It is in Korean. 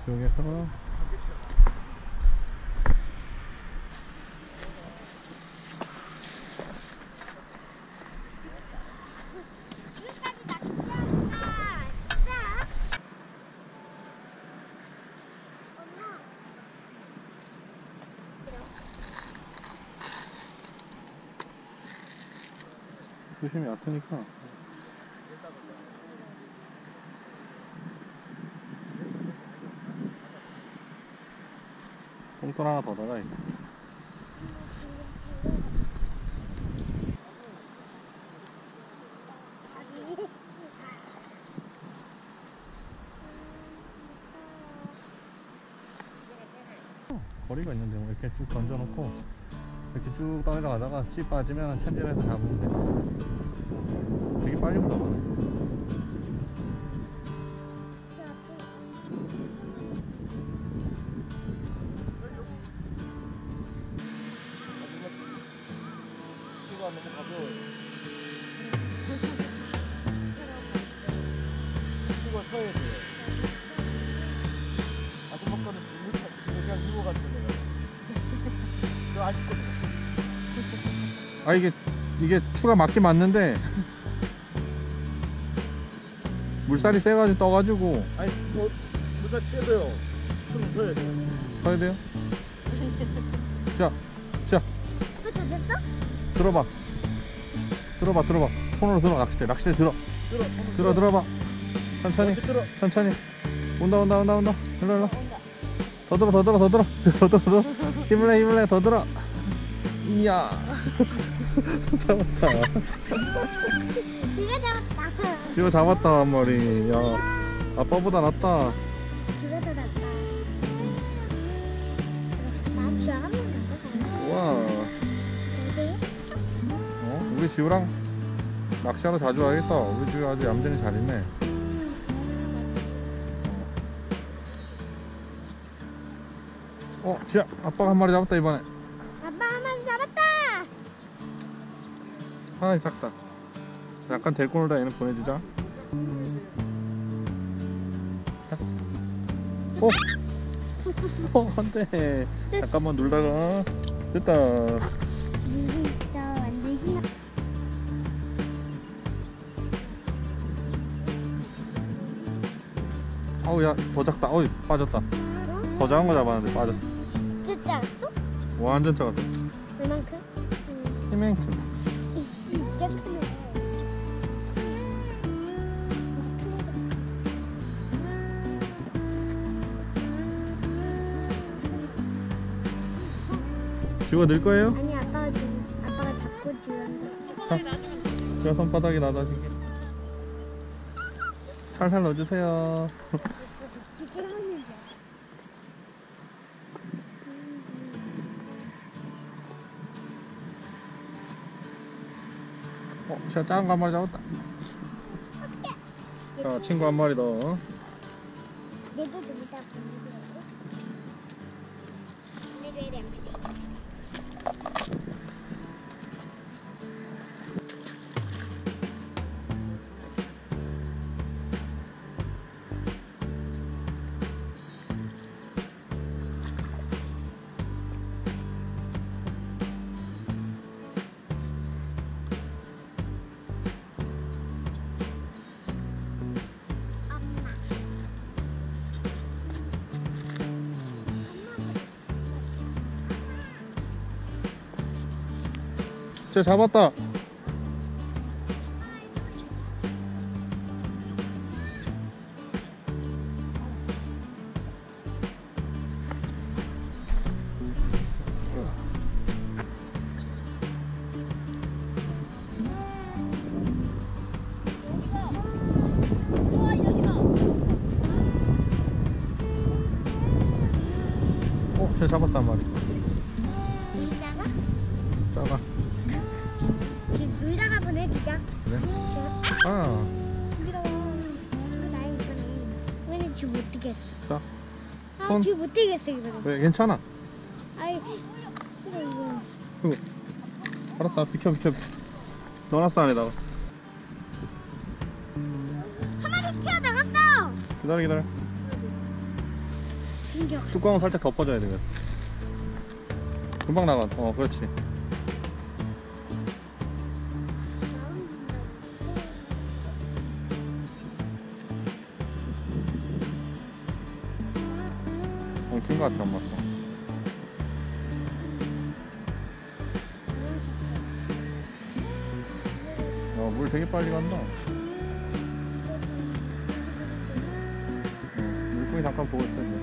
이쪽에서 조심히 얕으니까 똥돌 하나 더 나가. 거리가 있는데 뭐 이렇게 쭉 던져놓고 이렇게 쭉 떨어져가다가 찌 빠지면 천진해서 잡으면 돼. 되게 빨리 올라가네. 이거 서야 돼. 아줌마거는 그냥 이거 같은 거야. 너 아직도. 아 이게 추가 맞긴 맞는데 물살이 세가지고 떠가지고. 아니 뭐 물살 떼도요. 숨 서야 돼. 서야 돼요? 자 들어봐. 손으로 들어. 낚싯대 들어봐. 천천히. 온다. 일로. 더 들어. 힘을 내, 더 들어. 이야. 잡았다. 지금 잡았다, 한 마리. 야, 아빠보다 낫다. 우와. 우리 지우랑 낚시하러 자주 와야겠다. 우리 지우 아주 얌전히 잘 있네. 지우야, 아빠가 한 마리 잡았다 이번에. 아빠 한 마리 잡았다. 아이 작다. 약간 데리고 놀다 얘는 보내주자. 안돼. 잠깐만 놀다가 됐다. 어우 야 더 작다. 어이 빠졌다. 더 작은 거 잡았는데 빠졌어. 진짜 작았어? 완전 작았어. 얼만큼? 이만큼. 진짜 크네. 지우가 넣을 거예요? 아니 아빠가 잡고 지우한테. 지우가 손바닥에 놔다주게. 살살 넣어주세요. 제가 작은 거 한 마리 잡았다. 자, 친구 한 마리 더. 얘도 좀 이따 보내드려요. 쟤 잡았다. 쟤 잡았단 말이야. 작아. 물다가 보내주자. 그래? 아. 여기다가 나의 이거는 왜냐면 지금 못 뛰겠어. 자, 손. 지금 못 뛰겠어 이거는. 왜 괜찮아? 아이 싫어 이거. 이거. 알았어, 비켜. 넣어놨어 안에다가. 한 마리 튀어나갔어. 기다려. 신기해. 뚜껑은 살짝 덮어줘야 되겠다. 금방 나가. 그렇지. 큰 거 같아, 엄마. 물 되게 빨리 간다. 물고기 잠깐 보고 있어.